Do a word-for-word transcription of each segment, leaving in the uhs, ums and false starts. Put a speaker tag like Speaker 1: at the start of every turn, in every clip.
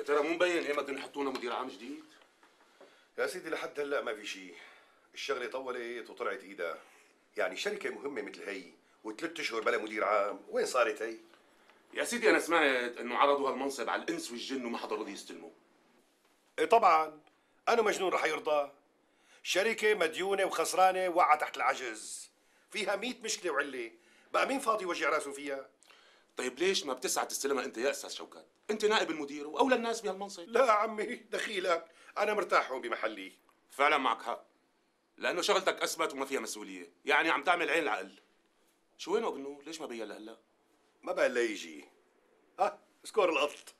Speaker 1: ترى مو مبين ايمتى بدهم يحطونا مدير عام جديد؟
Speaker 2: يا سيدي لحد هلا ما في شيء. الشغله طولت وطلعت ايدها. يعني شركه مهمه مثل هي وثلاث اشهر بلا مدير عام، وين صارت هي؟
Speaker 1: يا سيدي انا سمعت انه عرضوا هالمنصب على الانس والجن وما حدا رضي يستلمه.
Speaker 2: ايه طبعا، انا مجنون رح يرضى؟ شركه مديونه وخسرانه وقعت تحت العجز، فيها مئة مشكله وعله، بقى مين فاضي يوجع راسه فيها؟
Speaker 1: طيب ليش ما بتسعى تستلمها انت يا استاذ شوكات؟ انت نائب المدير واولى الناس بهالمنصب.
Speaker 2: لا عمي دخيلك، انا مرتاح هون بمحلي.
Speaker 1: فعلا معك حق، لانه شغلتك اثبت وما فيها مسؤوليه، يعني عم تعمل عين العقل. شو وينه ابو النور؟ ليش ما بين لهلا؟
Speaker 2: ما بقى الا يجي. ها سكور القط.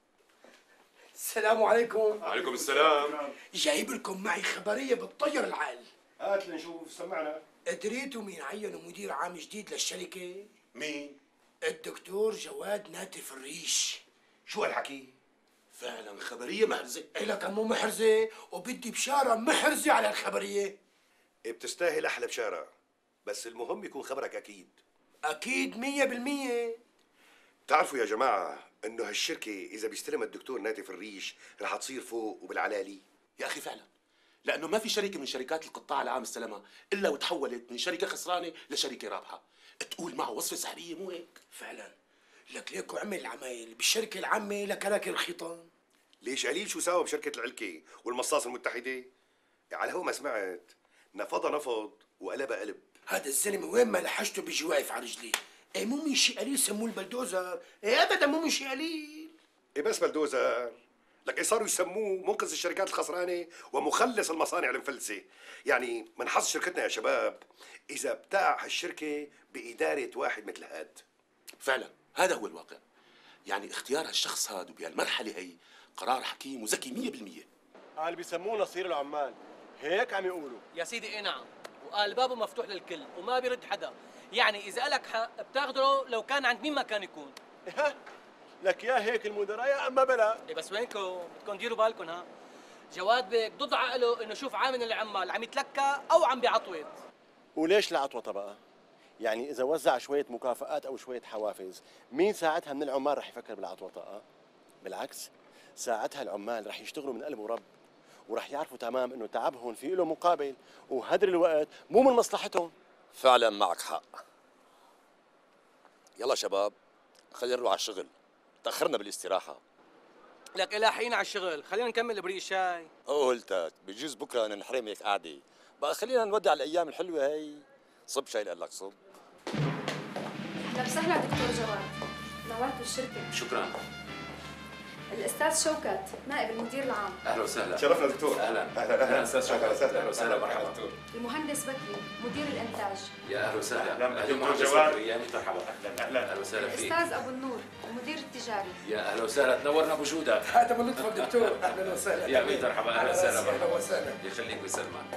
Speaker 3: السلام عليكم.
Speaker 1: وعليكم السلام.
Speaker 3: جايب لكم معي خبريه بتطير العقل.
Speaker 2: هات لنشوف، سمعنا.
Speaker 3: دريتوا مين عينوا مدير عام جديد للشركه؟
Speaker 1: مين؟
Speaker 3: الدكتور جواد ناتف الريش.
Speaker 2: شو هالحكي؟
Speaker 1: فعلا خبريه محرزه.
Speaker 3: إلك مو محرزه، وبدي بشاره محرزه على الخبريه.
Speaker 2: إيه بتستاهل احلى بشاره، بس المهم يكون خبرك اكيد.
Speaker 3: اكيد مية بالمية.
Speaker 2: بتعرفوا يا جماعه انه هالشركه اذا بيستلمها الدكتور ناتف الريش رح تصير فوق وبالعلالي.
Speaker 1: يا اخي فعلا، لانه ما في شركه من شركات القطاع العام استلمها الا وتحولت من شركه خسرانه لشركه رابحه. تقول معه وصفه سحريه مو هيك؟
Speaker 3: فعلا، لك ليكو عمل العمايل بالشركه العامه لكراكي الخيطان.
Speaker 2: ليش قليل شو ساوى بشركه العلكه والمصاص المتحده؟ على هو ما سمعت، نفضها نفض وقلبها قلب.
Speaker 3: هذا الزلمه وين ما لحشته بيجي واقف على رجليه. ايه مو من شيء قليل سموه البلدوزر. ايه ابدا مو من شيء قليل.
Speaker 2: ايه بس بلدوزر، لك ايه صاروا يسموه منقذ الشركات الخسرانه ومخلص المصانع المفلسه. يعني من حظ شركتنا يا شباب اذا بتاع هالشركه باداره واحد مثل هاد.
Speaker 1: فعلا هذا هو الواقع. يعني اختيار هالشخص هذا بهالمرحله هي قرار حكيم وذكي مية بالمية.
Speaker 4: قال بيسموه نصير العمال، هيك عم يقولوا.
Speaker 5: يا سيدي ايه نعم، وقال بابه مفتوح للكل وما بيرد حدا. يعني اذا لك حق بتاخذه لو كان عند مين ما كان يكون.
Speaker 4: لك يا هيك المدراء يا اما بلا.
Speaker 5: إيه بس وينكم؟ بدكم ديروا بالكم. ها جواد بيك ضد عقله انه شوف عامل العمال عم يتلكى او عم بيعطوط.
Speaker 4: وليش العطوطه بقى؟ يعني اذا وزع شويه مكافآت او شويه حوافز، مين ساعتها من العمال رح يفكر بالعطوطه؟ أه؟ بالعكس، ساعتها العمال رح يشتغلوا من قلب ورب، ورح يعرفوا تمام انه تعبهم في له مقابل، وهدر الوقت مو من مصلحتهم.
Speaker 6: فعلا معك حق. يلا شباب خلينا نروح على الشغل، تأخرنا بالاستراحة.
Speaker 5: لك لاحقين على الشغل، خلينا نكمل بريق الشاي.
Speaker 6: قلتك بجوز بكره ننحرم هيك قعدة، بقى خلينا نودع الأيام الحلوة هي. صب شاي لك صب.
Speaker 7: اهلا وسهلا دكتور جواد، نورتوا الشركة.
Speaker 1: شكرا.
Speaker 7: الأستاذ شوكت نائب المدير العام.
Speaker 1: اهلا وسهلا.
Speaker 2: شرفنا دكتور.
Speaker 1: اهلا
Speaker 2: اهلا اهلا
Speaker 1: استاذ شوكت. اهلا وسهلا مرحبا دكتور.
Speaker 7: المهندس بكري مدير الإنتاج.
Speaker 1: يا اهلا وسهلا.
Speaker 8: اهلا دكتور جواد.
Speaker 1: يا مرحبا.
Speaker 8: اهلا اهلا
Speaker 1: اهلا وسهلا فيك.
Speaker 7: الأستاذ أبو النور المدير التجاري.
Speaker 1: يا اهلا وسهلا، تنورنا بوجودك.
Speaker 3: هذا من لطفك دكتور. اهلا وسهلا.
Speaker 1: يا ميت مرحبا. اهلا وسهلا.
Speaker 3: اهلا وسهلا.
Speaker 1: يخليك ويسلمك.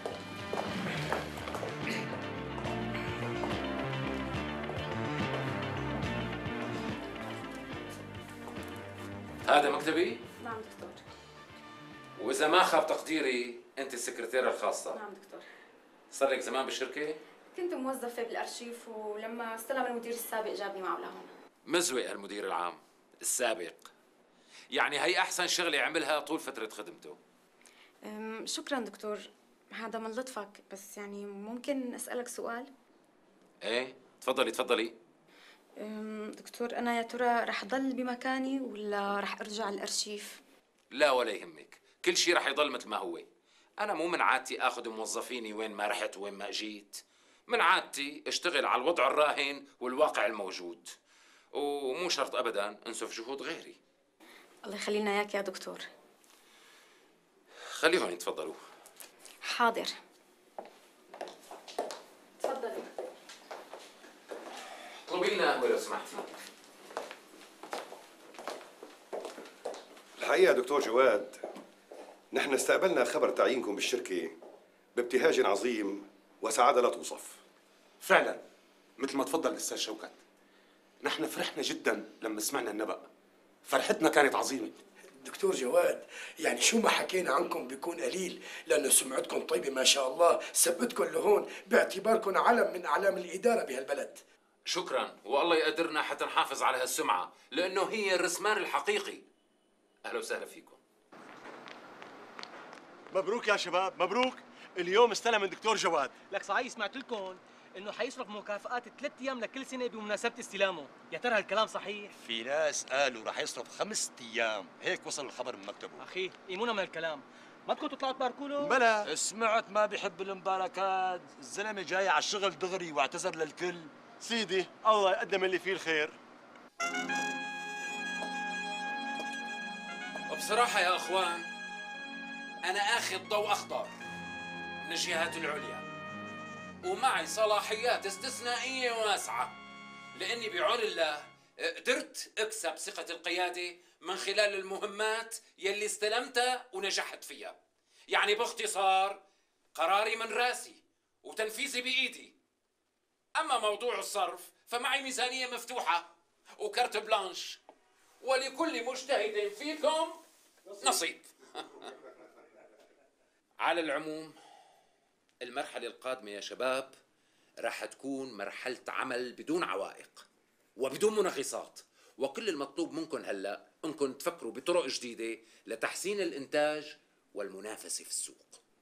Speaker 1: هذا مكتبي؟
Speaker 7: نعم دكتور.
Speaker 1: وإذا ما خاب تقديري أنت السكرتيرة الخاصة.
Speaker 7: نعم دكتور.
Speaker 1: صار لك زمان بالشركة؟
Speaker 7: كنت موظفة بالأرشيف، ولما استلم المدير السابق جابني معه لهون.
Speaker 9: مزوق المدير العام السابق، يعني هي أحسن شغلة عملها طول فترة خدمته.
Speaker 7: أم، شكرا دكتور، هذا من لطفك، بس يعني ممكن أسألك سؤال؟
Speaker 9: إيه تفضلي تفضلي.
Speaker 7: أم، دكتور أنا يا ترى رح ضل بمكاني ولا رح أرجع الأرشيف؟
Speaker 9: لا ولا يهمك، كل شيء رح يضل مثل ما هو. أنا مو من عادتي آخذ موظفيني وين ما رحت وين ما جيت. من عادتي اشتغل على الوضع الراهن والواقع الموجود، ومو شرط أبداً أنسف جهود غيري.
Speaker 7: الله يخلينا إياك يا دكتور.
Speaker 9: خليهم يتفضلوا.
Speaker 7: حاضر. تفضلي.
Speaker 9: طلبي لنا قهوة لو سمحتي.
Speaker 2: الحقيقه دكتور جواد، نحن استقبلنا خبر تعيينكم بالشركه بابتهاج عظيم وسعاده لا توصف.
Speaker 1: فعلا مثل ما تفضل الاستاذ شوكت، نحن فرحنا جدا لما سمعنا النبأ، فرحتنا كانت عظيمه.
Speaker 3: دكتور جواد، يعني شو ما حكينا عنكم بيكون قليل، لأنه سمعتكم طيبة ما شاء الله، ثبتكم لهون باعتباركم علم من أعلام الإدارة بهالبلد.
Speaker 9: شكرا، والله يقدرنا حتى نحافظ على هالسمعة، لأنه هي الرسمان الحقيقي. اهلا وسهلا فيكم.
Speaker 4: مبروك يا شباب، مبروك. اليوم استلم من دكتور جواد.
Speaker 5: لك صحيح سمعت لكم انه حيصرف مكافآت ثلاث ايام لكل سنه بمناسبه استلامه، يا ترى هالكلام صحيح؟
Speaker 6: في ناس قالوا رح يصرف خمسة ايام، هيك وصل الخبر من مكتبه.
Speaker 5: اخي ايمونا من الكلام، ما بدكم تطلعوا تباركوا له؟
Speaker 4: بلا
Speaker 6: سمعت ما بيحب المباركات، الزلمه جاي على الشغل دغري واعتذر للكل.
Speaker 4: سيدي الله يقدم اللي فيه الخير.
Speaker 9: وبصراحه يا اخوان انا اخذ ضوء اخضر من الجهات العليا، ومعي صلاحيات استثنائيه واسعه، لاني بعون الله قدرت اكسب ثقه القياده من خلال المهمات يلي استلمتها ونجحت فيها. يعني باختصار قراري من راسي وتنفيذي بايدي. اما موضوع الصرف فمعي ميزانيه مفتوحه وكرت بلانش، ولكل مجتهد فيكم نصيب. على العموم المرحله القادمه يا شباب راح تكون مرحله عمل بدون عوائق وبدون منغصات، وكل المطلوب منكم هلا انكم تفكروا بطرق جديده لتحسين الانتاج والمنافسه في السوق.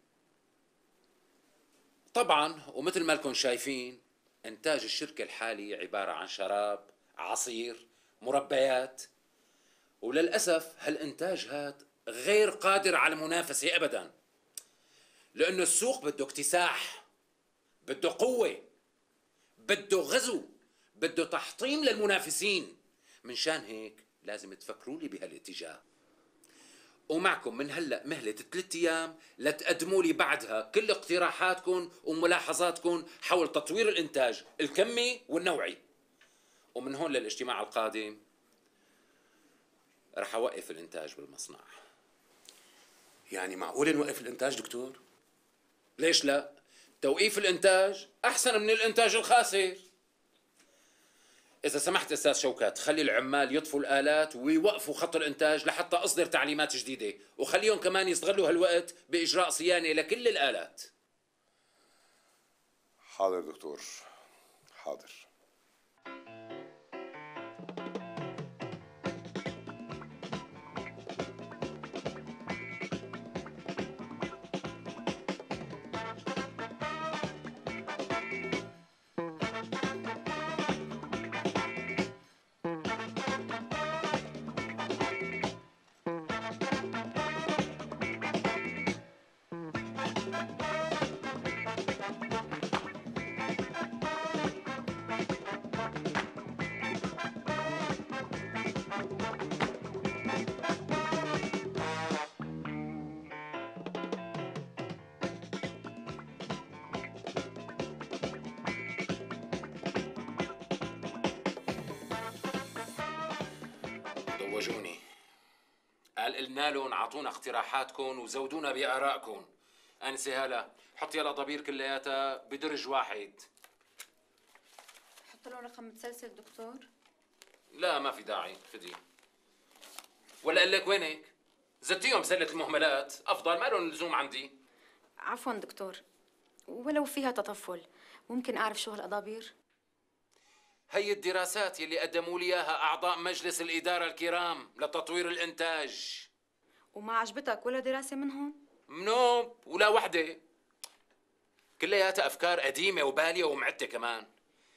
Speaker 9: طبعا ومثل ما لكم شايفين انتاج الشركه الحالي عباره عن شراب، عصير، مربيات، وللاسف هالانتاج هاد غير قادر على المنافسه ابدا، لانه السوق بده اكتساح، بده قوه، بده غزو، بده تحطيم للمنافسين. من شان هيك لازم تفكروا لي بهالاتجاه، ومعكم من هلا مهله ثلاث ايام لتقدموا لي بعدها كل اقتراحاتكم وملاحظاتكم حول تطوير الانتاج الكمي والنوعي. ومن هون للاجتماع القادم رح اوقف الانتاج بالمصنع.
Speaker 1: يعني معقول نوقف الانتاج دكتور؟
Speaker 9: ليش لا؟ توقيف الانتاج احسن من الانتاج الخاسر. إذا سمحت أستاذ شوكات خلي العمال يطفوا الآلات ويوقفوا خط الإنتاج لحتى أصدر تعليمات جديدة، وخليهم كمان يستغلوا هالوقت بإجراء صيانة لكل الآلات.
Speaker 2: حاضر دكتور، حاضر.
Speaker 9: دوجوني، قال قلنا لهم اعطونا اقتراحاتكم وزودونا بآرائكم. أنسة هلا حط يلا ضبير كلياتها بدرج واحد.
Speaker 7: حط له رقم متسلسل دكتور؟
Speaker 9: لا ما في داعي، فدي. ولا قال لك وينك؟ زدتيهم سلة المهملات، أفضل، ما لهم لزوم عندي.
Speaker 7: عفوا دكتور، ولو فيها تطفل ممكن أعرف شو هالأضابير؟
Speaker 9: هي الدراسات يلي قدموا لي اياها اعضاء مجلس الاداره الكرام لتطوير الانتاج.
Speaker 7: وما عجبتك ولا دراسة منهم؟
Speaker 9: منوب ولا وحده، كلياتها افكار قديمه وباليه ومعده كمان.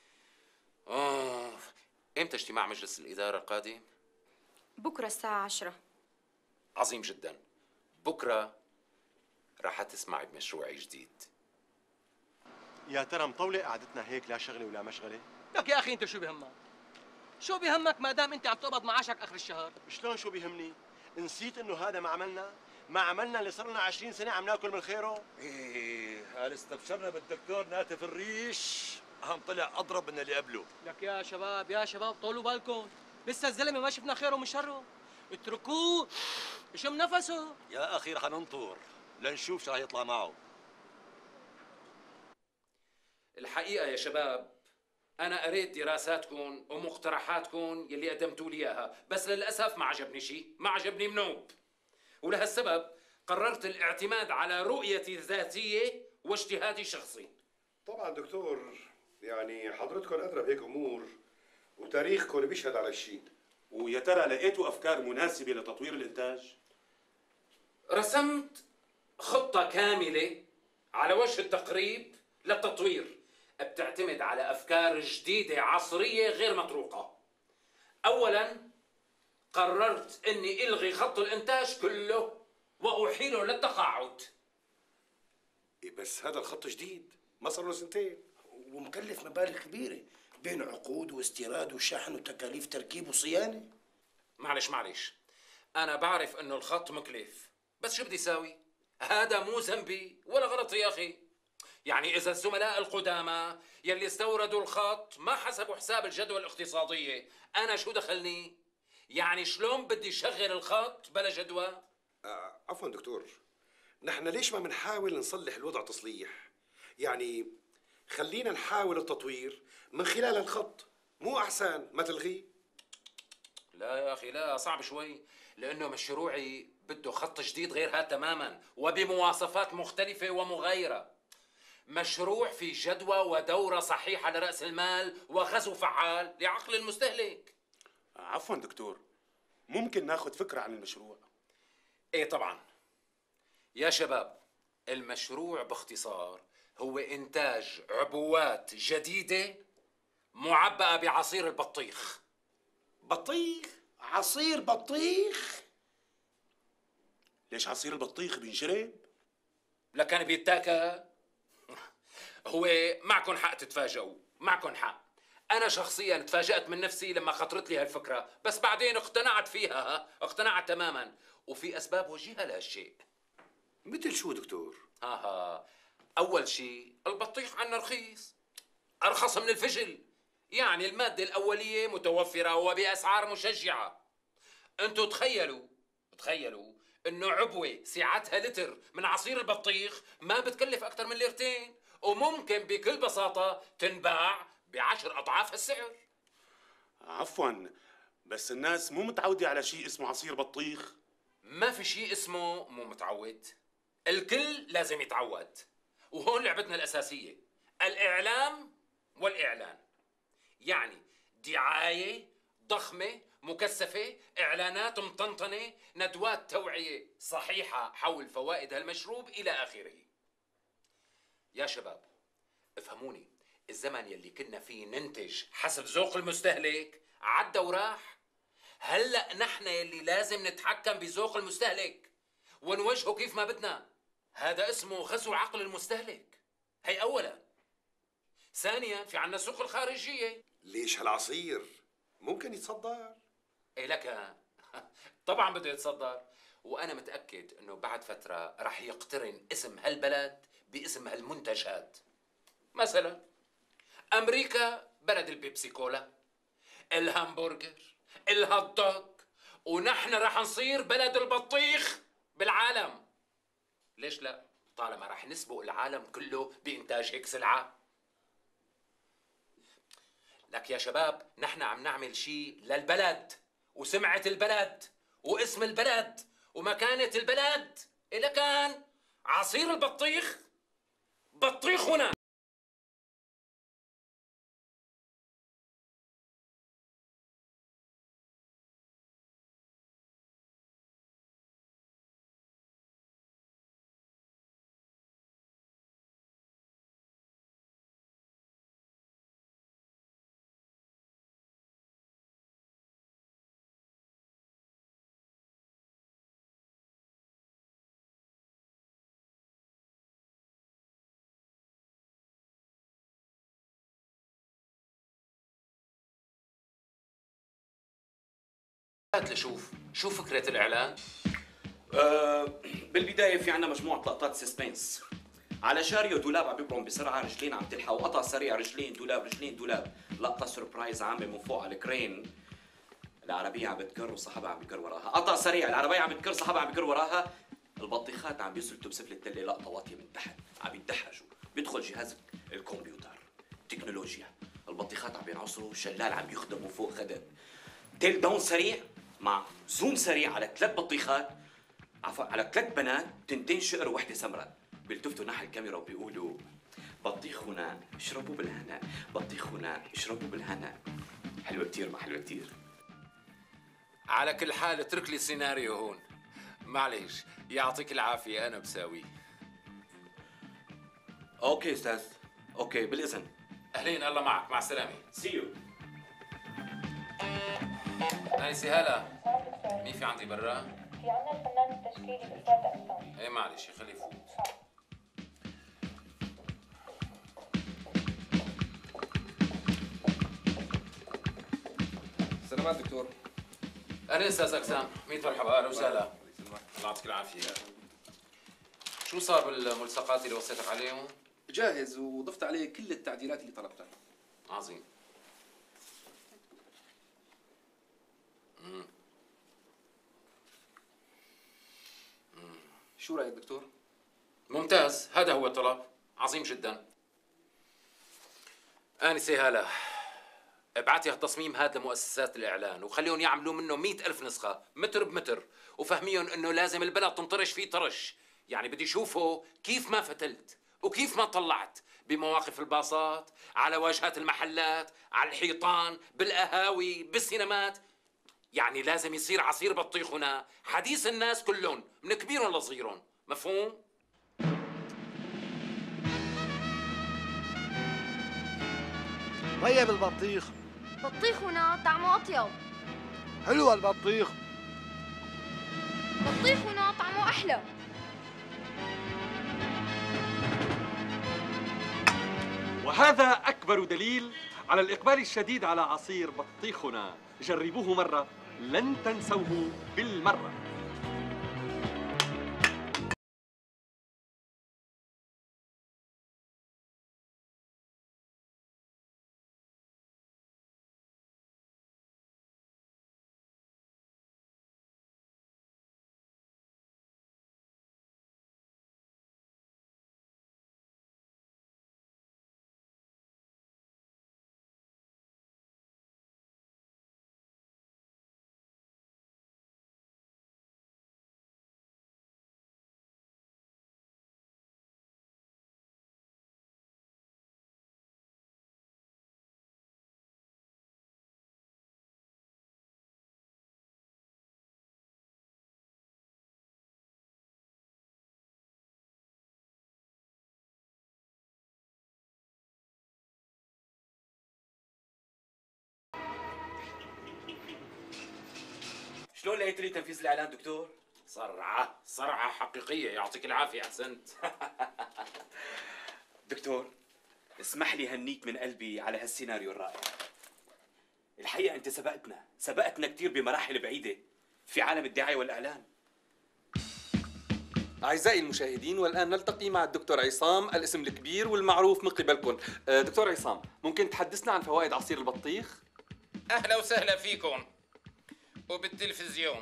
Speaker 9: اوه، امتى اجتماع مجلس الاداره القادم؟
Speaker 7: بكرة الساعة عشرة.
Speaker 9: عظيم جدا، بكره راح تسمعي بمشروعي جديد.
Speaker 4: يا ترى مطولة قعدتنا هيك لا شغلة ولا مشغلة؟
Speaker 5: لك يا اخي انت شو بهمك؟ شو بهمك ما دام انت عم تقبض معاشك اخر الشهر؟
Speaker 4: شلون شو بيهمني؟ نسيت انه هذا ما عملنا؟ ما عملنا اللي صار لنا عشرين سنة عم ناكل من خيره؟
Speaker 6: ايه قال استبشرنا بالدكتور ناتف الريش، هم طلع اضرب من اللي قبله.
Speaker 5: لك يا شباب يا شباب طولوا بالكم، لسه الزلمه ما شفنا خيره من شره، اتركوه يشم نفسه.
Speaker 6: يا اخي رح ننطر لنشوف شو رح يطلع معه.
Speaker 9: الحقيقه يا شباب أنا قريت دراساتكم ومقترحاتكم يلي قدمتوا لي إياها، بس للأسف ما عجبني شيء، ما عجبني منوب. ولهالسبب قررت الاعتماد على رؤيتي الذاتية واجتهادي الشخصي.
Speaker 2: طبعا دكتور، يعني حضرتكم أدرى بهيك أمور وتاريخكم بيشهد على الشيء.
Speaker 1: ويا ترى لقيتوا افكار مناسبه لتطوير الانتاج؟
Speaker 9: رسمت خطة كاملة على وجه التقريب للتطوير، بتعتمد على أفكار جديدة عصرية غير مطروقة. أولاً قررت أني ألغي خط الإنتاج كله وأحيله للتقاعد.
Speaker 2: إيه بس هذا الخط جديد، ما صار له سنتين
Speaker 3: ومكلف مبالغ كبيرة بين عقود واستيراد وشحن وتكاليف تركيب وصيانة.
Speaker 9: معلش معلش، أنا بعرف أنه الخط مكلف، بس شو بدي ساوي؟ هذا مو ذنبي ولا غلطي يا أخي. يعني إذا الزملاء القدامى يلي استوردوا الخط ما حسبوا حساب الجدوى الاقتصادية، أنا شو دخلني؟ يعني شلون بدي شغل الخط بلا جدوى؟
Speaker 2: آه عفوا دكتور، نحن ليش ما بنحاول نصلح الوضع تصليح؟ يعني خلينا نحاول التطوير من خلال الخط، مو أحسن ما تلغيه؟
Speaker 9: لا يا أخي لا، صعب شوي، لأنه مشروعي بده خط جديد غير هذا تماما وبمواصفات مختلفة ومغايرة. مشروع في جدوى ودورة صحيحة لرأس المال وغزو فعال لعقل المستهلك.
Speaker 1: عفوا دكتور، ممكن ناخذ فكره عن المشروع؟
Speaker 9: ايه طبعا يا شباب، المشروع باختصار هو إنتاج عبوات جديدة معبأة بعصير البطيخ.
Speaker 3: بطيخ؟ عصير بطيخ؟
Speaker 1: ليش عصير البطيخ بينشرب؟
Speaker 9: لكان بيتاكل. هو معكم حق تتفاجئوا، معكم حق. أنا شخصياً تفاجأت من نفسي لما خطرت لي هالفكرة، بس بعدين اقتنعت فيها، ها؟ اقتنعت تماماً، وفي أسباب وجيهة لهالشيء.
Speaker 2: مثل شو دكتور؟
Speaker 9: ها ها، أول شيء البطيخ عنا رخيص، أرخص من الفجل، يعني المادة الأولية متوفرة وبأسعار مشجعة. أنتوا تخيلوا تخيلوا إنه عبوة سعتها لتر من عصير البطيخ ما بتكلف أكثر من ليرتين، وممكن بكل بساطة تنباع بعشر أضعاف السعر.
Speaker 1: عفوا، بس الناس مو متعودة على شيء اسمه عصير بطيخ.
Speaker 9: ما في شيء اسمه مو متعود، الكل لازم يتعود. وهون لعبتنا الأساسية، الإعلام والإعلان. يعني دعاية ضخمة مكثفة، إعلانات مطنطنة، ندوات توعية صحيحة حول فوائد هالمشروب إلى آخره. يا شباب افهموني، الزمن يلي كنا فيه ننتج حسب ذوق المستهلك عدى وراح. هلأ نحن يلي لازم نتحكم بذوق المستهلك ونوجهه كيف ما بدنا. هذا اسمه غزو عقل المستهلك، هي أولا. ثانيا في عنا السوق الخارجية.
Speaker 2: ليش هالعصير ممكن يتصدر؟
Speaker 9: ايه لك طبعا بده يتصدر، وانا متاكد انه بعد فتره رح يقترن اسم هالبلد باسم هالمنتجات. مثلا امريكا بلد البيبسي كولا، الهامبرجر، الهوت دوغ، ونحن رح نصير بلد البطيخ بالعالم. ليش لا؟ طالما رح نسبق العالم كله بانتاج هيك سلعه. لك يا شباب، نحن عم نعمل شيء للبلد وسمعة البلد واسم البلد ومكانة البلد. إذا كان عصير البطيخ بطيخنا. هات لشوف شو فكرة الإعلان؟
Speaker 8: أه بالبداية في عنا مجموعة لقطات سسبنس. على شاريو دولاب عم بيبرم بسرعة، رجلين عم تلحق، وقطع سريع، رجلين دولاب رجلين دولاب. لقطة سربرايز عامة من فوق على الكرين، العربية عم بتكر وصاحبها عم بيكر وراها. قطع سريع، العربية عم بتكر صاحبها عم بيكر وراها. البطيخات عم بيسلتوا بسفل التلة. لقطة واطية من تحت عم يتدحجوا، بيدخل جهاز الكمبيوتر تكنولوجيا. البطيخات عم بينعصروا، شلال عم يخدموا فوق خدم. تيل داون سريع مع زوم سريع على ثلاث بطيخات، عفوا على ثلاث بنات، تنتين شقر ووحده سمراء. بيلتفتوا ناحية الكاميرا وبيقولوا بطيخنا اشربوا بالهنا، بطيخنا اشربوا بالهنا. حلوة كتير، ما حلوة كتير؟
Speaker 9: على كل حال اترك لي سيناريو هون. معليش، يعطيك العافية، أنا بساويه.
Speaker 8: اوكي استاذ، اوكي بالاذن.
Speaker 9: أهلين، الله معك، مع السلامة.
Speaker 8: سي يو.
Speaker 9: أنسي هلا، مين في عندي برا؟
Speaker 10: في عنا الفنان التشكيلي أستاذ عصام.
Speaker 9: إيه معلش، خليه يفوت.
Speaker 11: سلامات دكتور.
Speaker 9: أهلا أستاذ أقسام، ميت مرحبا، أهلا وسهلا. الله يعطيك العافية. شو صار بالملصقات اللي وصيتك عليهم؟
Speaker 11: جاهز وضفت عليه كل التعديلات اللي طلبتها.
Speaker 9: عظيم. مم. مم.
Speaker 11: شو رأيك دكتور؟
Speaker 9: ممتاز، هذا هو الطلب، عظيم جدا. آنسة هالة، ابعتي هالتصميم هذا لمؤسسات الإعلان وخليهم يعملوا منه مئة ألف نسخة متر بمتر، وفهميهم إنه لازم البلد تنطرش فيه طرش. يعني بدي شوفه كيف ما فتلت وكيف ما طلعت بمواقف الباصات، على واجهات المحلات، على الحيطان، بالقهاوي، بالسينمات. يعني لازم يصير عصير بطيخ هنا حديث الناس كلهم من كبيرهم لصغيرهم، مفهوم؟
Speaker 12: طيب البطيخ.
Speaker 13: بطيخ هنا طعمه أطيب.
Speaker 12: حلو البطيخ.
Speaker 13: بطيخ هنا طعمه أحلى.
Speaker 14: وهذا أكبر دليل على الإقبال الشديد على عصير بطيخنا. جربوه مرة لن تنسوه بالمرة.
Speaker 8: شلون لقيت لي تنفيذ الاعلان دكتور؟
Speaker 9: صرعة، صرعة حقيقية، يعطيك العافية، أحسنت.
Speaker 8: دكتور اسمح لي هنيك من قلبي على هالسيناريو الرائع. الحقيقة أنت سبقتنا، سبقتنا كثير بمراحل بعيدة في عالم الدعاية والإعلان.
Speaker 11: أعزائي المشاهدين، والآن نلتقي مع الدكتور عصام، الاسم الكبير والمعروف من قبلكم. دكتور عصام، ممكن تحدثنا عن فوائد عصير البطيخ؟
Speaker 9: أهلا وسهلا فيكم وبالتلفزيون.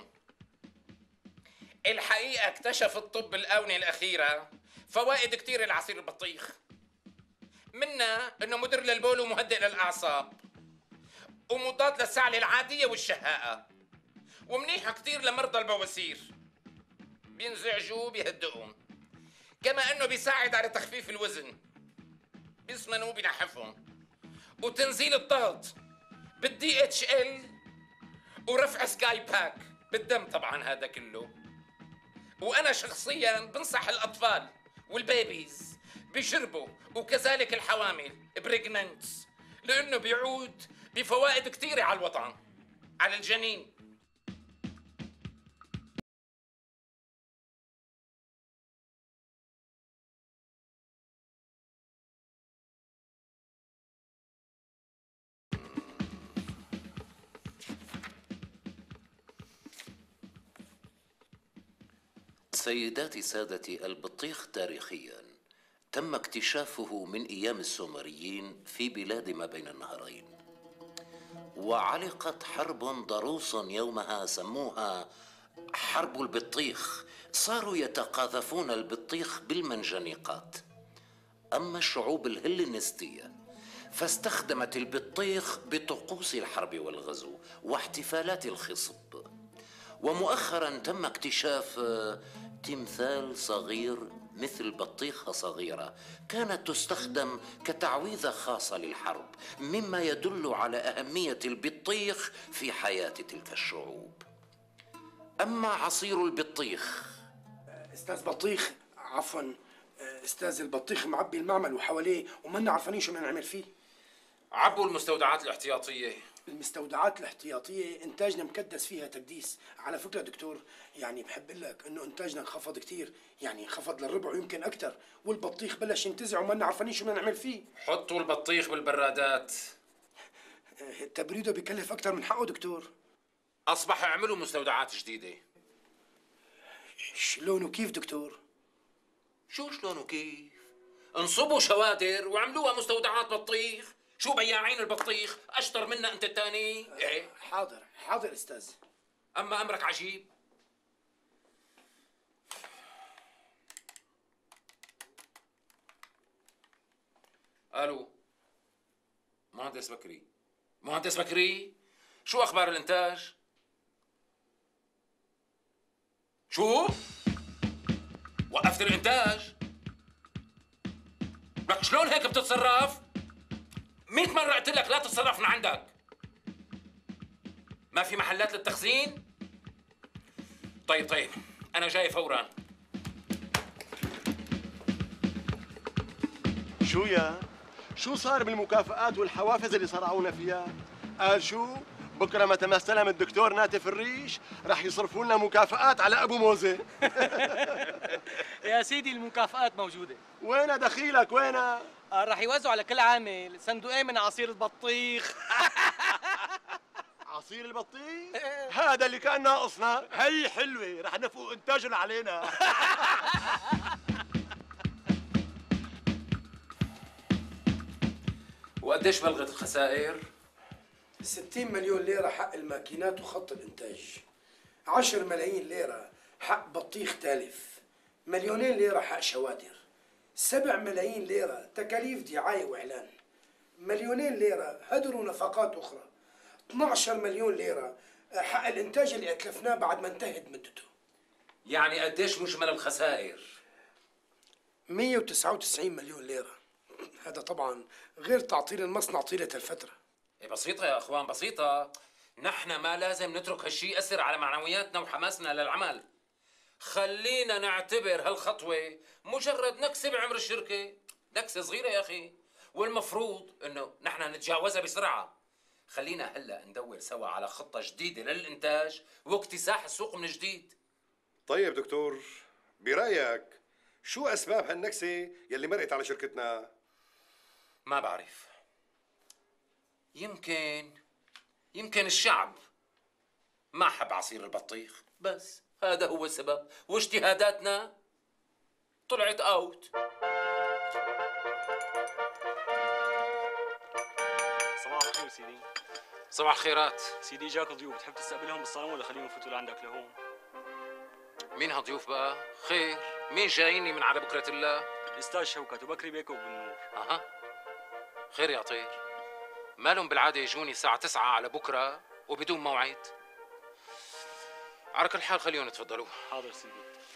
Speaker 9: الحقيقة اكتشف الطب الآونة الأخيرة فوائد كتير لعصير البطيخ، منها إنه مدر للبول ومهدئ للأعصاب ومضاد للسعلة العادية والشهاءة، ومنيح كتير لمرضى البواسير، بينزعجوا وبيهدئهم. كما إنه بيساعد على تخفيف الوزن، بيسمنوا وبينحفهم، وتنزيل الضغط بالدي اتش ال، ورفع سكاي باك بالدم طبعا هذا كله. وانا شخصيا بنصح الاطفال والبيبيز بيشربوا، وكذلك الحوامل بريجننتس، لانه بيعود بفوائد كثيره على الوطن، على الجنين.
Speaker 15: سيداتي سادتي، البطيخ تاريخيا تم اكتشافه من ايام السومريين في بلاد ما بين النهرين، وعلقت حرب ضروس يومها سموها حرب البطيخ. صاروا يتقاذفون البطيخ بالمنجنيقات. اما الشعوب الهلينستيه فاستخدمت البطيخ بطقوس الحرب والغزو واحتفالات الخصب. ومؤخرا تم اكتشاف تمثال صغير مثل بطيخة صغيرة كانت تستخدم كتعويذة خاصة للحرب، مما يدل على أهمية البطيخ في حياة تلك الشعوب. أما عصير البطيخ؟
Speaker 3: استاذ بطيخ، عفوا استاذ البطيخ معبي المعمل وحواليه ومنا عارفين شو بدنا نعمل فيه.
Speaker 9: عبوا المستودعات الاحتياطية.
Speaker 3: المستودعات الاحتياطية إنتاجنا مكدس فيها تكديس. على فكرة دكتور، يعني بحب أقول لك إنه إنتاجنا انخفض كتير، يعني انخفض للربع ويمكن أكثر، والبطيخ بلش ينتزع وما عارفين شو بدنا نعمل فيه.
Speaker 9: حطوا البطيخ بالبرادات.
Speaker 3: تبريده بكلف أكثر من حقه دكتور.
Speaker 9: أصبح اعملوا مستودعات جديدة.
Speaker 3: شلون وكيف دكتور؟
Speaker 9: شو شلون وكيف؟ انصبوا شوادر وعملوها مستودعات بطيخ. شو بياعين البطيخ اشطر منا انت الثاني؟ ايه
Speaker 3: حاضر حاضر استاذ.
Speaker 9: اما امرك عجيب. الو مهندس بكري. مهندس بكري، شو اخبار الانتاج؟ شو؟ وقفت الانتاج؟ لك شلون هيك بتتصرف؟ مئة مرة قلت لك لا تتصرف من عندك. ما في محلات للتخزين؟ طيب طيب أنا جاي فورا.
Speaker 4: شو يا؟ شو صار بالمكافآت والحوافز اللي صرعونا فيها؟ قال شو؟ بكره متى ما استلم الدكتور ناتف الريش رح يصرفوا لنا مكافآت على ابو موزه.
Speaker 5: يا سيدي المكافآت موجودة.
Speaker 4: وينها دخيلك وينها؟
Speaker 5: آه رح يوزعوا على كل عامل صندوقين من عصير البطيخ.
Speaker 4: عصير البطيخ؟ هذا اللي كان ناقصنا. هي حلوة رح نفوق انتاجهم علينا.
Speaker 9: وقديش بلغت الخسائر؟
Speaker 3: ستين مليون ليرة حق الماكينات وخط الإنتاج، عشر ملايين ليرة حق بطيخ تالف، مليونين ليرة حق شوادر، سبع ملايين ليرة تكاليف دعاية وإعلان، مليونين ليرة هدر ونفقات أخرى، اثنعش مليون ليرة حق الإنتاج اللي أتلفناه بعد ما انتهت مدته.
Speaker 9: يعني قديش مجمل الخسائر؟
Speaker 3: مئة وتسعة وتسعين مليون ليرة. هذا طبعا غير تعطيل المصنع طيلة الفترة.
Speaker 9: إيه بسيطة يا اخوان بسيطة. نحن ما لازم نترك هالشيء يأثر على معنوياتنا وحماسنا للعمل. خلينا نعتبر هالخطوة مجرد نكسة بعمر الشركة، نكسة صغيرة يا أخي، والمفروض إنه نحن نتجاوزها بسرعة. خلينا هلا ندور سوا على خطة جديدة للإنتاج واكتساح السوق من جديد.
Speaker 2: طيب دكتور، برأيك شو أسباب هالنكسة يلي مرقت على شركتنا؟
Speaker 9: ما بعرف. يمكن يمكن الشعب ما حب عصير البطيخ، بس هذا هو السبب، واجتهاداتنا طلعت اوت.
Speaker 16: صباح الخير سيدي.
Speaker 9: صباح الخيرات
Speaker 16: سيدي. جاك ضيوف، بتحب تستقبلهم بالصالون ولا خليهم يفوتوا لعندك لهون؟
Speaker 9: مين هالضيوف بقى؟ خير، مين جاييني من على بكرة الله؟
Speaker 16: الأستاذ شوكت وبكري بيك وابو النور.
Speaker 9: أها خير يا طير. مالهم بالعادة يجوني الساعة تسعة على بكرة وبدون موعد؟ على كل حال خليهم يتفضلوا.
Speaker 16: حاضر سيدي.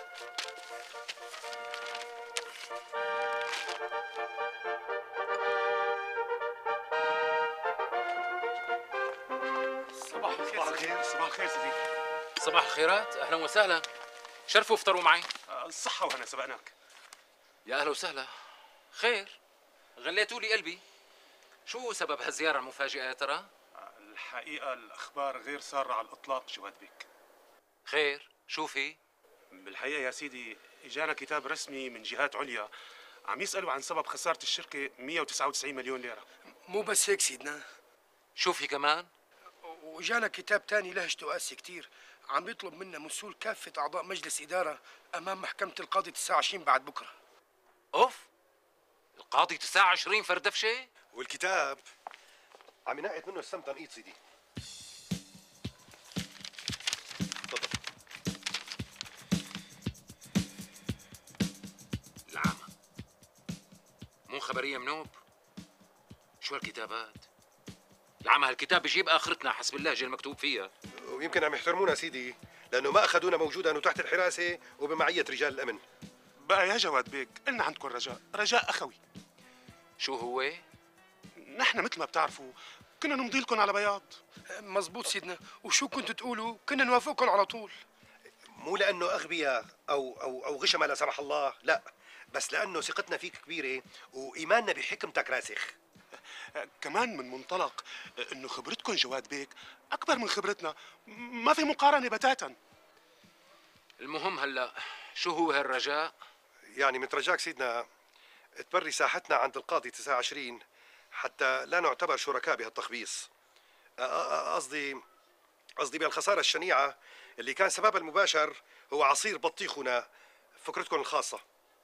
Speaker 1: صباح الخير. صباح الخير. صباح الخير سيدي.
Speaker 9: صباح الخيرات، أهلا وسهلا. شرفوا افطروا معي.
Speaker 1: الصحة وهنا سبقناك.
Speaker 9: يا أهلا وسهلا. خير، غليتوا لي قلبي. شو سبب هالزيارة المفاجئة يا ترى؟
Speaker 1: الحقيقة الأخبار غير سارة على الإطلاق جواد بيك.
Speaker 9: خير، شو في؟
Speaker 1: بالحقيقة يا سيدي إجانا كتاب رسمي من جهات عليا عم يسألوا عن سبب خسارة الشركة مئة وتسعة وتسعين مليون ليرة.
Speaker 3: مو بس هيك سيدنا،
Speaker 9: شو في كمان؟
Speaker 3: وجانا كتاب تاني لهجته قاسي كتير، عم يطلب منا مسؤول كافة أعضاء مجلس إدارة أمام محكمة القاضي تسعة وعشرين بعد بكرة.
Speaker 9: أوف، القاضي تسعة وعشرين فردفشة؟
Speaker 2: والكتاب عم ينقط منه السم تنقيط سيدي. تفضل.
Speaker 9: العامة مو خبرية منوب؟ شو هالكتابات؟ العامة هالكتاب بجيب آخرتنا حسب اللهجة المكتوب فيها.
Speaker 2: ويمكن عم يحترمونا سيدي لأنه ما أخذونا موجودا وتحت الحراسة وبمعية رجال الأمن.
Speaker 1: بقى يا جواد بيك قلنا عندكم رجاء، رجاء أخوي.
Speaker 9: شو هو؟
Speaker 1: نحن مثل ما بتعرفوا كنا نمضي لكم على بياض.
Speaker 3: مزبوط سيدنا، وشو كنتوا تقولوا؟ كنا نوافقكم على طول.
Speaker 2: مو لانه اغبياء او او او غشمه لا سمح الله، لا، بس لانه ثقتنا فيك كبيره وايماننا بحكمتك راسخ.
Speaker 1: كمان من منطلق انه خبرتكم جواد بيك اكبر من خبرتنا، ما في مقارنه بتاتا.
Speaker 9: المهم هلا شو هو هالرجاء؟
Speaker 2: يعني مترجاك سيدنا تبري ساحتنا عند القاضي تسعة وعشرين حتى لا نعتبر شركاء بهالتخبيص. قصدي قصدي بهالخساره الشنيعه اللي كان سببها المباشر هو عصير بطيخنا، فكرتكم الخاصه.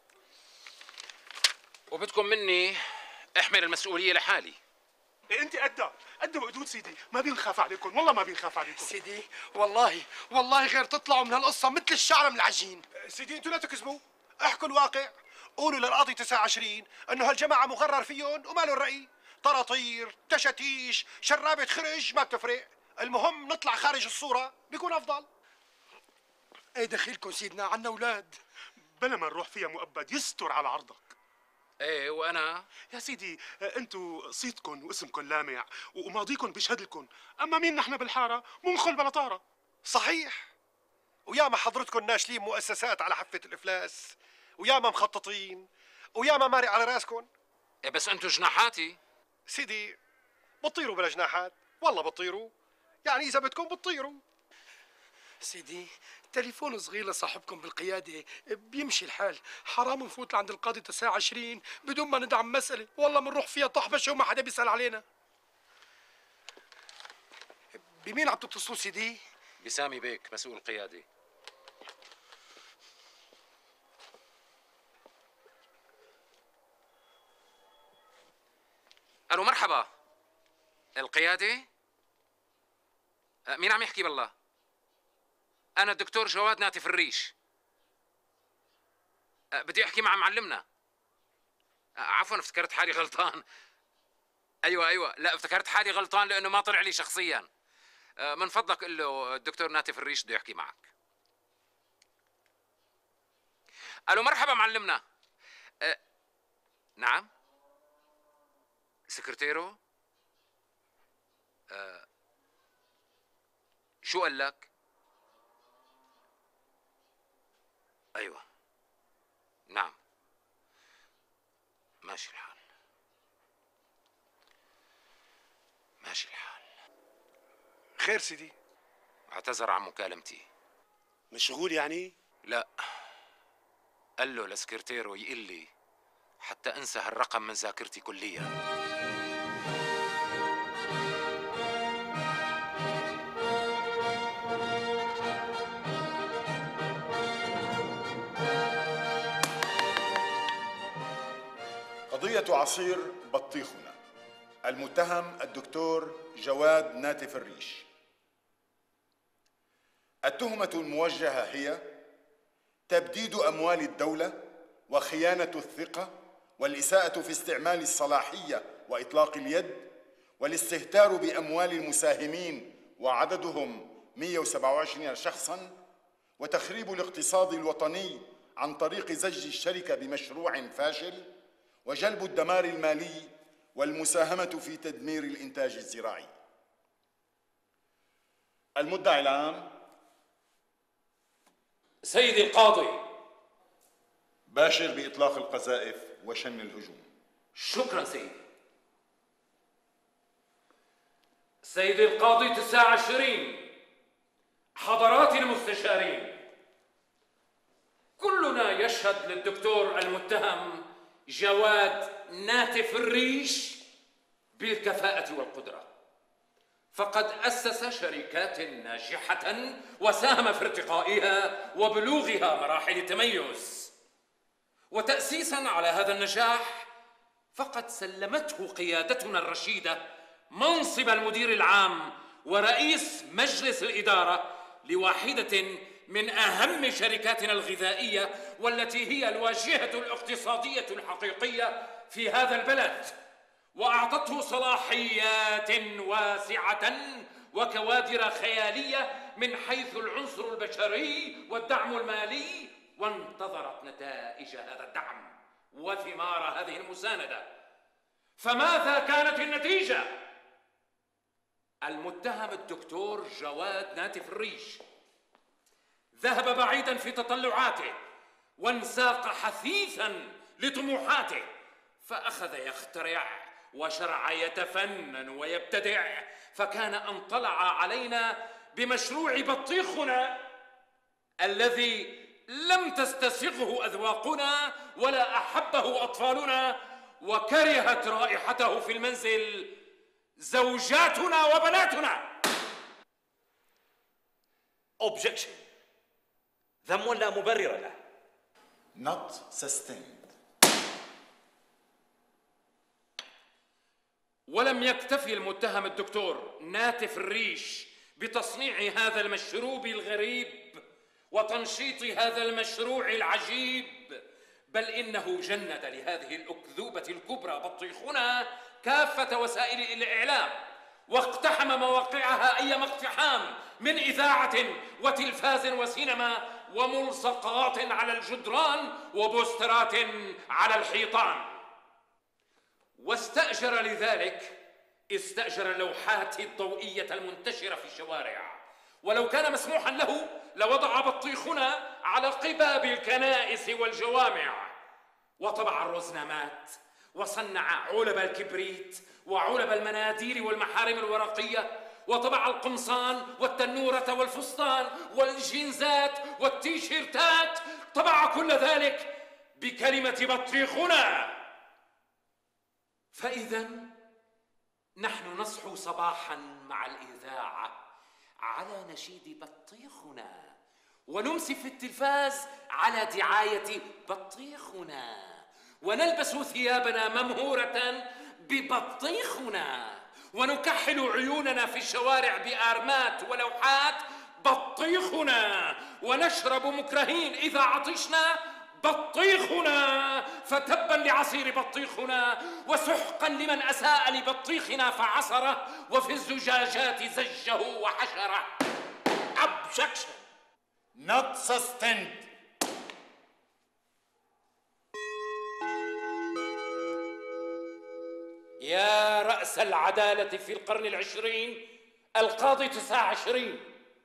Speaker 9: وبدكم مني احمل المسؤوليه لحالي.
Speaker 1: إيه انت قدها قدها وقدود سيدي، ما بنخاف عليكم، والله ما بنخاف عليكم
Speaker 3: سيدي. والله والله غير تطلعوا من هالقصه مثل الشعره من العجين.
Speaker 2: سيدي انتوا لا تكذبوا، احكوا الواقع، قولوا للقاضي تسعة وعشرين انه هالجماعه مغرر فيهم وما له الراي، طراطير، تشاتيش، شرابه خرج، ما بتفرق، المهم نطلع خارج الصوره بيكون افضل.
Speaker 3: ايه دخيلكم سيدنا، عنا اولاد.
Speaker 1: بلا ما نروح فيها مؤبد يستر على عرضك.
Speaker 9: ايه وانا
Speaker 1: يا سيدي انتوا صيتكم واسمكم لامع وماضيكم بيشهد لكم، اما مين نحن بالحاره منخل بلا طاره.
Speaker 2: صحيح، وياما حضرتكم ناشلين مؤسسات على حافه الافلاس، وياما مخططين، وياما ماري على راسكم.
Speaker 9: إيه بس انتوا جناحاتي.
Speaker 2: سيدي بتطيروا بلا جناحات، والله بتطيروا، يعني اذا بدكم بتطيروا.
Speaker 3: سيدي تليفون صغير لصاحبكم بالقياده بيمشي الحال، حرام نفوت لعند القاضي تسعة وعشرين بدون ما ندعم مساله، والله بنروح فيها طحبشه وما حدا بيسال علينا. بمين عم تتصلوا سيدي؟
Speaker 9: بسامي بيك مسؤول القياده. الو مرحبا، القياده؟ مين عم يحكي بالله؟ أنا الدكتور جواد ناتف الريش. بدي أحكي مع معلمنا. عفواً افتكرت حالي غلطان. أيوة أيوة، لا افتكرت حالي غلطان لأنه ما طلع لي شخصياً. من فضلك قل له الدكتور ناتف الريش بده يحكي معك. ألو مرحبا معلمنا. أه نعم؟ سكرتيرو؟ أه شو قال لك؟ أيوة نعم ماشي الحال ماشي الحال.
Speaker 2: خير سيدي؟
Speaker 9: اعتذر عن مكالمتي.
Speaker 1: مشغول يعني؟
Speaker 9: لا، قال له لسكرتيرو يقول لي حتى انسى هالرقم من ذاكرتي كليا.
Speaker 17: قضية عصير بطيخنا، المتهم الدكتور جواد ناتف الريش. التهمة الموجهة هي تبديد أموال الدولة وخيانة الثقة والإساءة في استعمال الصلاحية وإطلاق اليد والاستهتار بأموال المساهمين وعددهم مئة وسبعة وعشرين شخصاً وتخريب الاقتصاد الوطني عن طريق زج الشركة بمشروع فاشل وجلب الدمار المالي والمساهمة في تدمير الإنتاج الزراعي. المدعي العام
Speaker 9: سيدي القاضي.
Speaker 17: باشر بإطلاق القذائف وشن الهجوم.
Speaker 9: شكرا سيدي. سيدي القاضي تسعة وعشرين، حضرات المستشارين، كلنا يشهد للدكتور المتهم جواد ناتف الريش بالكفاءة والقدرة، فقد أسس شركات ناجحة وساهم في ارتقائها وبلوغها مراحل التميز، وتأسيساً على هذا النجاح فقد سلمته قيادتنا الرشيدة منصب المدير العام ورئيس مجلس الإدارة لواحدة من أهم شركاتنا الغذائية والتي هي الواجهة الاقتصادية الحقيقية في هذا البلد، وأعطته صلاحيات واسعة وكوادر خيالية من حيث العنصر البشري والدعم المالي، وانتظرت نتائج هذا الدعم وثمار هذه المساندة. فماذا كانت النتيجة؟ المتهم الدكتور جواد ناتف الريش ذهب بعيدا في تطلعاته وانساق حثيثا لطموحاته، فأخذ يخترع وشرع يتفنن ويبتدع، فكان أن طلع علينا بمشروع بطيخنا الذي لم تستسغه أذواقنا ولا أحبه أطفالنا، وكرهت رائحته في المنزل زوجاتنا وبناتنا.
Speaker 8: Objection. ذم لا مبرر له.
Speaker 17: Not sustained.
Speaker 9: ولم يكتفي المتهم الدكتور ناتف الريش بتصنيع هذا المشروب الغريب وتنشيط هذا المشروع العجيب، بل إنه جند لهذه الأكذوبة الكبرى بطيخنا كافة وسائل الإعلام، واقتحم مواقعها أيما اقتحام من إذاعة وتلفاز وسينما وملصقات على الجدران وبوسترات على الحيطان. واستأجر لذلك استأجر اللوحات الضوئية المنتشرة في الشوارع، ولو كان مسموحا له لوضع بطيخنا على قباب الكنائس والجوامع، وطبع الرزنامات، وصنع علب الكبريت وعلب المناديل والمحارم الورقية، وطبع القمصان والتنورة والفستان والجينزات والتيشيرتات، طبع كل ذلك بكلمة بطيخنا. فإذا نحن نصحو صباحا مع الإذاعة على نشيد بطيخنا، ونمسي في التلفاز على دعاية بطيخنا، ونلبس ثيابنا ممهورة ببطيخنا، ونكحل عيوننا في الشوارع بآرمات ولوحات بطيخنا، ونشرب مكرهين إذا عطشنا بطيخنا، فتبا لعصير بطيخنا وسحقا لمن أساء لبطيخنا فعصره وفي الزجاجات زجه وحشره. Objection.
Speaker 17: Not sustained.
Speaker 9: يا رأس العدالة في القرن العشرين القاضي تسعة عشرين،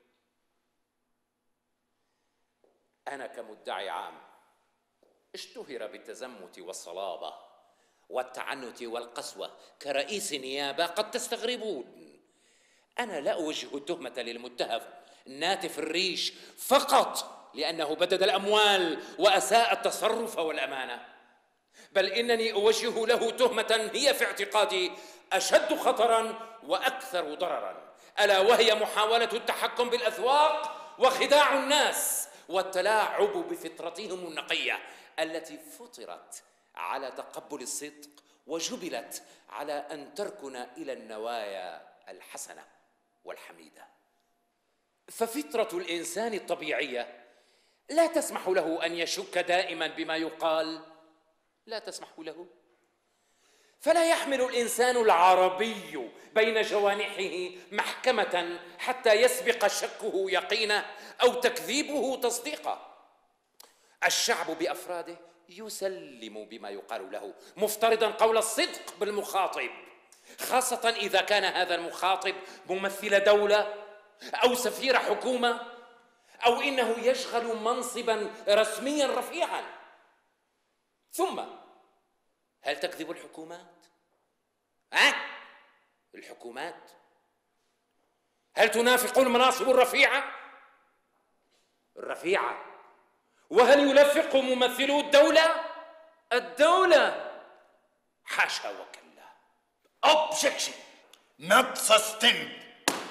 Speaker 9: أنا كمدعي عام اشتهر بالتزمت والصلابة والتعنت والقسوة كرئيس نيابة قد تستغربون. أنا لا أوجه التهمة للمتهم ناتف الريش فقط لأنه بدد الأموال وأساء التصرف والأمانة، بل إنني أوجه له تهمة هي في اعتقادي أشد خطراً وأكثر ضرراً، ألا وهي محاولة التحكم بالأذواق وخداع الناس والتلاعب بفطرتهم النقية التي فطرت على تقبل الصدق وجبلت على أن تركن إلى النوايا الحسنة والحميدة. ففطرة الإنسان الطبيعية لا تسمح له أن يشك دائما بما يقال، لا تسمح له، فلا يحمل الإنسان العربي بين جوانحه محكمة حتى يسبق شكه يقينه أو تكذيبه تصديقه. الشعب بأفراده يسلم بما يقال له، مفترضا قول الصدق بالمخاطب، خاصة إذا كان هذا المخاطب ممثل دولة أو سفير حكومة أو إنه يشغل منصبا رسميا رفيعا. ثم هل تكذب الحكومات؟ ها؟ الحكومات؟ هل تنافق المناصب الرفيعة؟ الرفيعة. وهل يلفق ممثلو الدولة؟ الدولة. حاشا وكلا. Objection.
Speaker 17: Not sustained.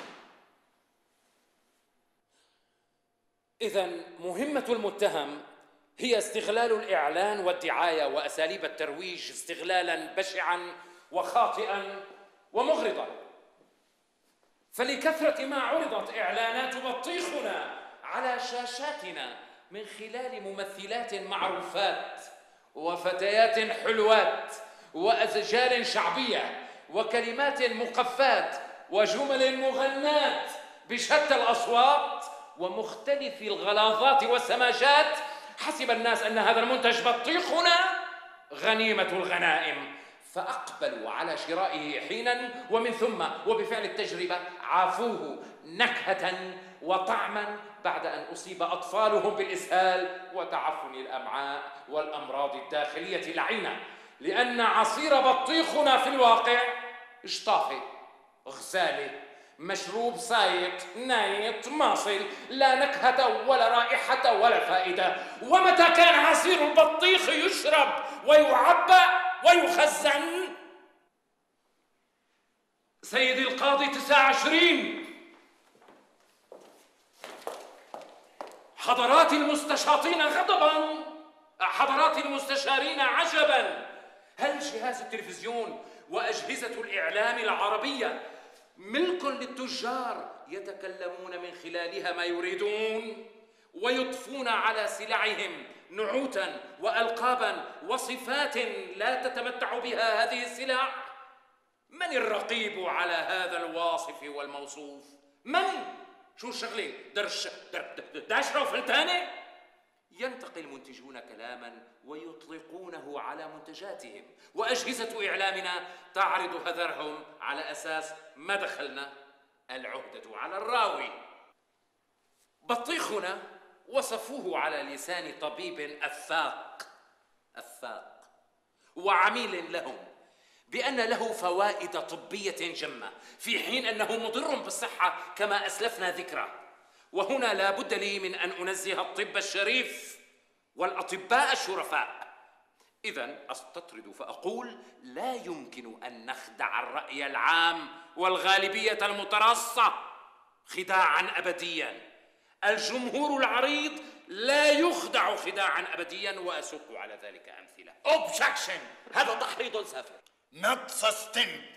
Speaker 9: إذن مهمة المتهم هي استغلال الإعلان والدعاية وأساليب الترويج استغلالا بشعا وخاطئا ومغرضا. فلكثرة ما عرضت إعلانات بطيخنا على شاشاتنا من خلال ممثلات معروفات وفتيات حلوات وأزجال شعبية وكلمات مقفات وجمل مغنات بشتى الأصوات ومختلف الغلاظات والسماجات، حسب الناس أن هذا المنتج بطيخنا غنيمة الغنائم، فأقبلوا على شرائه حينا ومن ثم وبفعل التجربة عافوه نكهة وطعما بعد أن أصيب أطفالهم بالإسهال وتعفن الأمعاء والأمراض الداخلية العينة، لأن عصير بطيخنا في الواقع اشطافة، غزالة، مشروب سايط نايط ماصل، لا نكهة ولا رائحة ولا فائدة. ومتى كان عصير البطيخ يشرب ويعبأ ويخزن؟ سيدي القاضي تسعة وعشرين، حضرات المستشاطين غضبا، حضرات المستشارين عجبا، هل جهاز التلفزيون وأجهزة الإعلام العربية ملك للتجار يتكلمون من خلالها ما يريدون ويضفون على سلعهم نعوتا وألقابا وصفات لا تتمتع بها هذه السلع؟ من الرقيب على هذا الواصف والموصوف؟ من؟ شو الشغلة؟ درش داشرة وفلتانة؟ ينتقي المنتجون كلاما ويطلقونه على منتجاتهم، وأجهزة إعلامنا تعرض هذرهم على أساس ما دخلنا، العهدة على الراوي. بطيخنا وصفوه على لسان طبيب أفاق أفاق وعميل لهم بأن له فوائد طبية جمة، في حين أنه مضر بالصحة كما أسلفنا ذكره. وهنا لا بد لي من أن أنزه الطب الشريف والأطباء الشرفاء. إذن أستطرد فأقول لا يمكن أن نخدع الرأي العام والغالبية المترصة خداعا أبديا. الجمهور العريض لا يخدع خداعا أبديا، وأسوق على ذلك أمثلة. Objection! هذا تحريض سافر.
Speaker 17: Not sustained.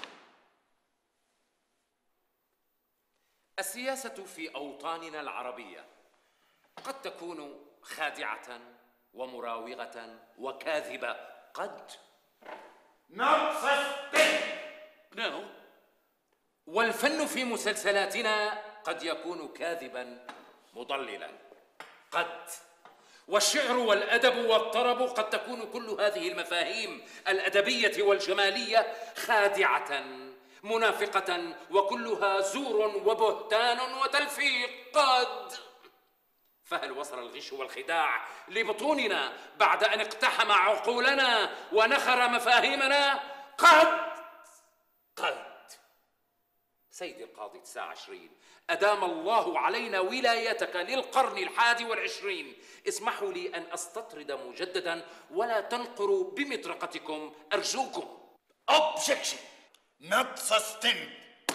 Speaker 9: السياسة في أوطاننا العربية قد تكون خادعة ومراوغة وكاذبة، قد
Speaker 17: Not sustained.
Speaker 9: no. والفن في مسلسلاتنا قد يكون كاذبا مضللا، قد. والشعر والأدب والطرب قد تكون كل هذه المفاهيم الأدبية والجمالية خادعة منافقة، وكلها زور وبهتان وتلفيق، قد. فهل وصل الغش والخداع لبطوننا بعد أن اقتحم عقولنا ونخر مفاهيمنا؟ قد قد سيدي القاضي تسعة وعشرين، أدام الله علينا ولايتك للقرن الحادي والعشرين، اسمحوا لي أن أستطرد مجددا ولا تنقروا بمطرقتكم أرجوكم. Objection!
Speaker 17: Not sustained.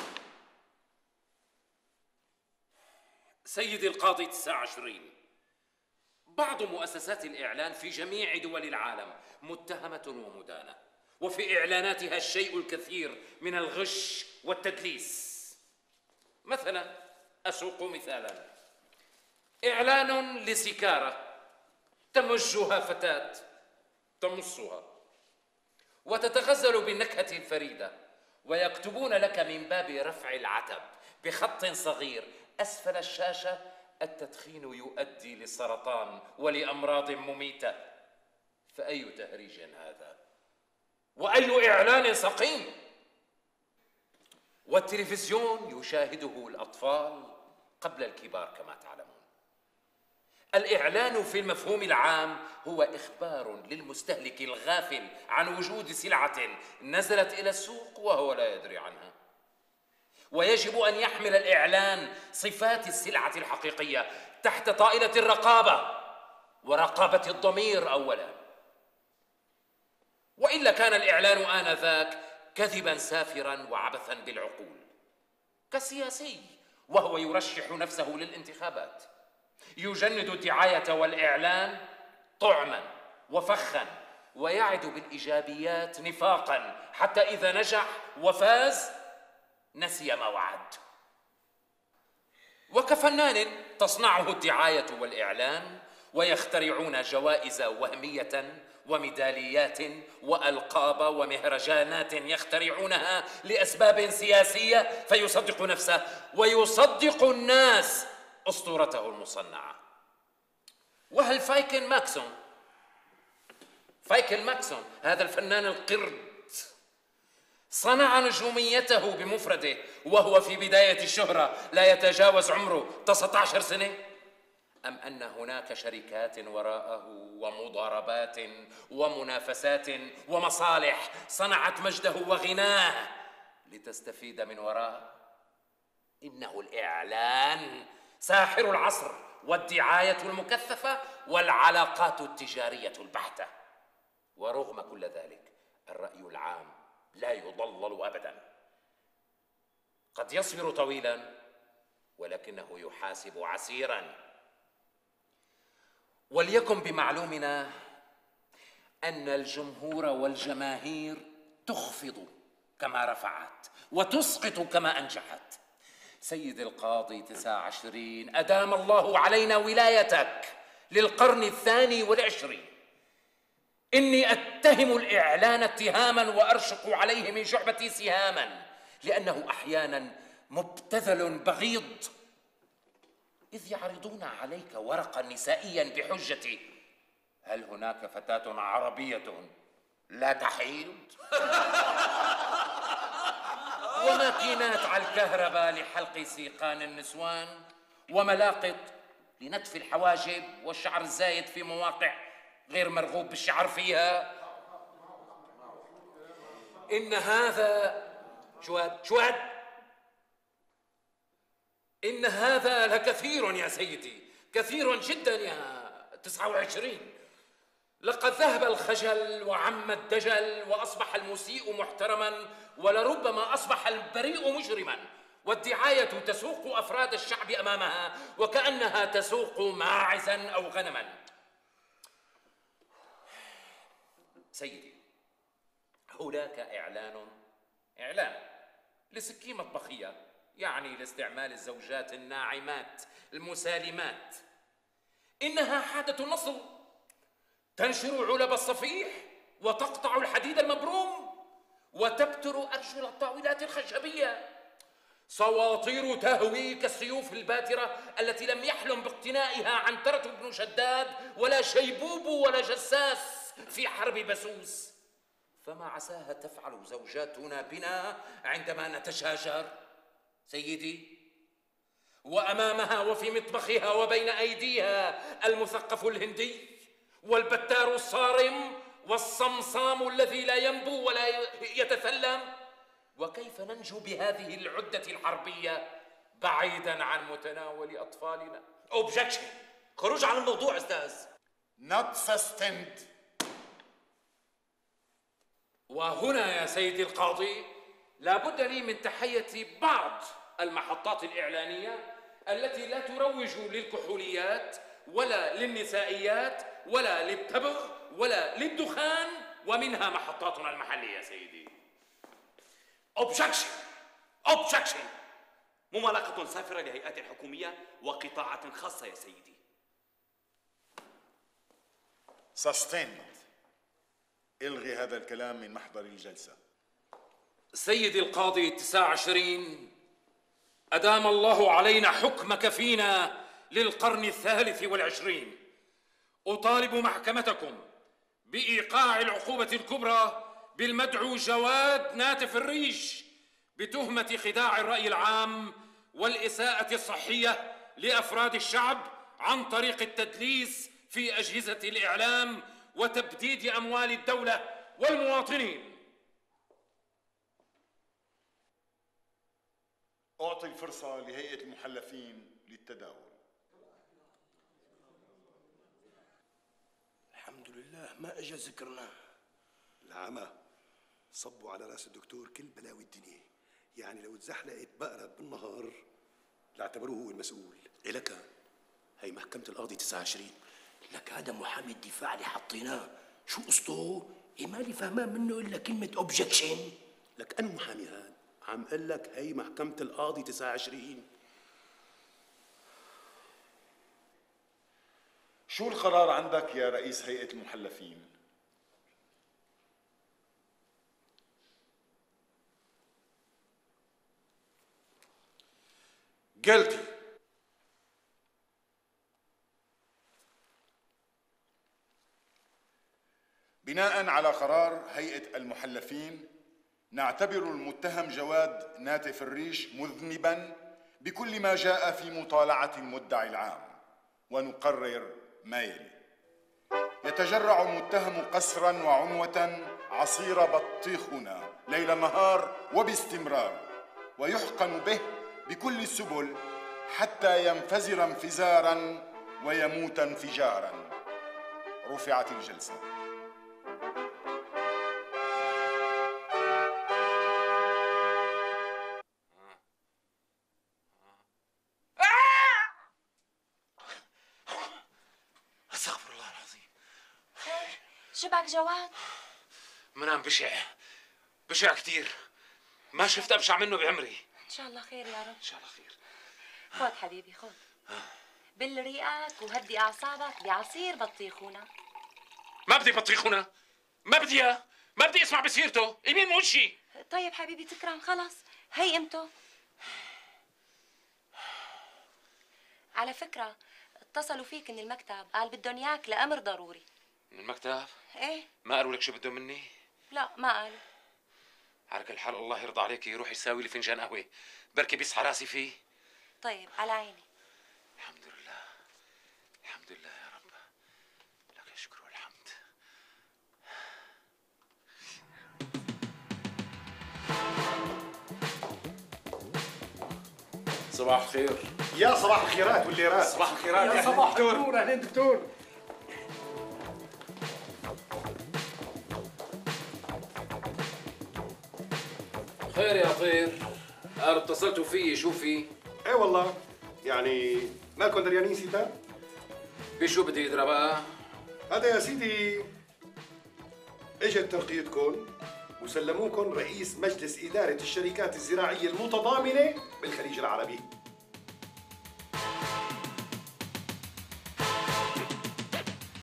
Speaker 9: سيدي القاضي تسعة وعشرين، بعض مؤسسات الإعلان في جميع دول العالم متهمة ومدانة، وفي إعلاناتها الشيء الكثير من الغش والتدليس. مثلا أسوق مثالا، إعلان لسكارة تمجها فتاة تمصها وتتغزل بالنكهة الفريدة، ويكتبون لك من باب رفع العتب بخط صغير أسفل الشاشة: التدخين يؤدي للسرطان ولأمراض مميتة. فأي تهريج هذا؟ وأي إعلان سقيم؟ والتلفزيون يشاهده الأطفال قبل الكبار كما تعلمون. الإعلان في المفهوم العام هو إخبار للمستهلك الغافل عن وجود سلعة نزلت إلى السوق وهو لا يدري عنها، ويجب أن يحمل الإعلان صفات السلعة الحقيقية تحت طائلة الرقابة ورقابة الضمير أولا، وإلا كان الإعلان آنذاك كذبا سافرا وعبثا بالعقول. كالسياسي وهو يرشح نفسه للانتخابات يجند الدعاية والإعلان طعما وفخا، ويعد بالإيجابيات نفاقا، حتى إذا نجح وفاز نسي ما وعد. وكفنان تصنعه الدعاية والإعلان ويخترعون جوائز وهمية وميداليات وألقاب ومهرجانات يخترعونها لأسباب سياسية، فيصدق نفسه ويصدق الناس أسطورته المصنعة. وهل فايكل ماكسون فايكل ماكسون هذا الفنان القرد صنع نجوميته بمفرده وهو في بداية الشهرة لا يتجاوز عمره تسعة عشر سنة؟ أم أن هناك شركات وراءه ومضاربات ومنافسات ومصالح صنعت مجده وغناه لتستفيد من وراءه؟ إنه الإعلان ساحر العصر والدعاية المكثفة والعلاقات التجارية البحتة. ورغم كل ذلك الرأي العام لا يضلل أبدا، قد يصبر طويلا ولكنه يحاسب عسيرا. وليكن بمعلومنا أن الجمهور والجماهير تخفض كما رفعت وتسقط كما أنجحت. سيد القاضي تسعة عشرين، أدام الله علينا ولايتك للقرن الثاني والعشرين. إني أتهم الإعلان اتهاما وأرشق عليه من شعبتي سهاما، لأنه أحيانا مبتذل بغيض، إذ يعرضون عليك ورقا نسائيا بحجة هل هناك فتاة عربية لا تحيض؟ وماكينات على الكهرباء لحلق سيقان النسوان، وملاقط لنتف الحواجب والشعر الزايد في مواقع غير مرغوب بالشعر فيها. إن هذا شواد شواد إن هذا لكثير يا سيدي، كثير جدا يا تسعة وعشرين. لقد ذهب الخجل وعم الدجل وأصبح المسيء محترما، ولربما أصبح البريء مجرما، والدعاية تسوق أفراد الشعب أمامها وكأنها تسوق ماعزا أو غنما. سيدي، هناك إعلان إعلان لسكين مطبخية، يعني لاستعمال الزوجات الناعمات المسالمات. إنها حادة النصر، تنشر علب الصفيح وتقطع الحديد المبروم وتبتر أرجل الطاولات الخشبية. صواطير تهوي كالسيوف الباترة التي لم يحلم باقتنائها عنترة بن شداد ولا شيبوب ولا جساس في حرب بسوس. فما عساها تفعل زوجاتنا بنا عندما نتشاجر سيدي؟ وأمامها وفي مطبخها وبين أيديها المثقف الهندي والبتار الصارم والصمصام الذي لا ينبو ولا يتثلم. وكيف ننجو بهذه العدة الحربية بعيدا عن متناول أطفالنا؟ Objection. خروج عن الموضوع أستاذ.
Speaker 17: Not sustained.
Speaker 9: وهنا يا سيدي القاضي لا بد لي من تحية بعض المحطات الإعلانية التي لا تروج للكحوليات ولا للنسائيات ولا للتبغ ولا للدخان، ومنها محطاتنا المحلية سيدي.
Speaker 8: Objection. Objection. ممالقة سافرة لهيئات حكومية وقطاعات خاصة يا سيدي.
Speaker 17: Sustained. الغي هذا الكلام من محضر الجلسة.
Speaker 9: سيدي القاضي تسعة عشرين، أدام الله علينا حكمك فينا للقرن الثالث والعشرين. أطالب محكمتكم بإيقاع العقوبة الكبرى بالمدعو جواد ناتف الريش بتهمة خداع الرأي العام والإساءة الصحية لأفراد الشعب عن طريق التدليس في أجهزة الإعلام وتبديد أموال الدولة والمواطنين.
Speaker 17: أعطي الفرصة لهيئة المحلفين للتداول.
Speaker 3: الحمد لله ما اجى ذكرنا.
Speaker 2: العمى صبوا على راس الدكتور كل بلاوي الدنيا، يعني لو اتزحلقت بقرة بالنهار لاعتبروه هو المسؤول.
Speaker 1: إلك هي محكمة القاضي تسعة وعشرين.
Speaker 3: لك هذا محامي الدفاع اللي حطيناه شو قصته؟ إيه مالي فهمان منه الا كلمة اوبجكشن.
Speaker 1: لك أنا محامي هاد عم قل لك هي محكمة القاضي تسعة وعشرين.
Speaker 17: شو القرار عندك يا رئيس هيئة المحلفين؟
Speaker 1: Guilty.
Speaker 17: بناء على قرار هيئة المحلفين نعتبر المتهم جواد ناتف الريش مذنبا بكل ما جاء في مطالعة المدعي العام، ونقرر ما يلي: يتجرع المتهم قسرا وعنوة عصير بطيخنا ليل نهار وباستمرار، ويحقن به بكل السبل حتى ينفجر انفجارا ويموت انفجارا. رفعت الجلسة.
Speaker 9: استغفر الله العظيم.
Speaker 18: شبك جواد؟
Speaker 9: منام بشع بشع كثير، ما شفت ابشع منه بعمري.
Speaker 18: ان شاء الله خير يا رب.
Speaker 9: ان شاء الله خير.
Speaker 18: خذ حبيبي خذ، بل ريقك وهدي اعصابك بعصير بطيخونا.
Speaker 9: ما بدي بطيخونا، ما بدي اياه، ما بدي اسمع بسيرته، يمين وشي.
Speaker 18: طيب حبيبي تكرم خلص، هي قيمته. على فكرة اتصلوا فيك من المكتب، قال بدهم اياك لأمر ضروري.
Speaker 9: من المكتب؟
Speaker 18: ايه.
Speaker 9: ما قالوا لك شو بدهم مني؟
Speaker 18: لا ما قالوا.
Speaker 9: على كل حال الله يرضى عليك يروح يساوي لي فنجان قهوة، بركي بيصحى راسي فيه.
Speaker 18: طيب على عيني.
Speaker 9: الحمد لله الحمد لله يا رب، لك الشكر والحمد. صباح الخير.
Speaker 2: يا صباح الخيرات والليرات.
Speaker 9: صباح الخيرات
Speaker 3: يا صباح النور. اهلين دكتور.
Speaker 9: خير يا طير، قال اتصلتوا فيي شو في؟
Speaker 2: ايه والله، يعني مالكم دريانين سيتا؟
Speaker 9: بشو بدي يدرى بقى؟
Speaker 2: هذا يا سيدي اجت ترقيتكم وسلموكم رئيس مجلس إدارة الشركات الزراعية المتضامنة بالخليج العربي.